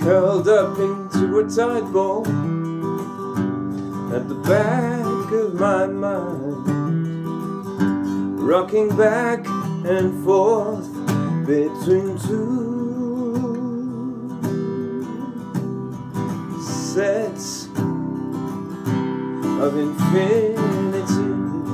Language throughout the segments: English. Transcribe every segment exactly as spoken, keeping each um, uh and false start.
curled up into a tide ball at the back of my mind, rocking back and forth between two sets of infinity.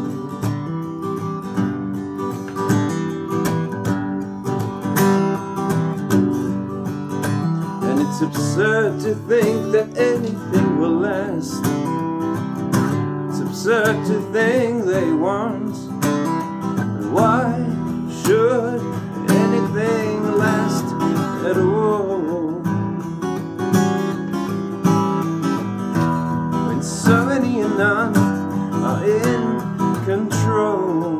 And it's absurd to think that anything will last. It's absurd to think they won't. And why should anything last at all, when so many and none are in control?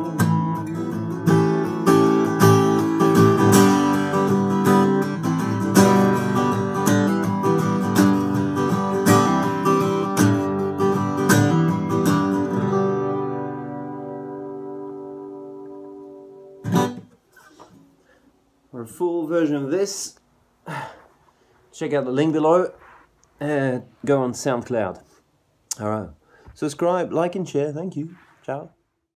For a full version of this, check out the link below and go on SoundCloud. Alright, subscribe, like and share, thank you, ciao.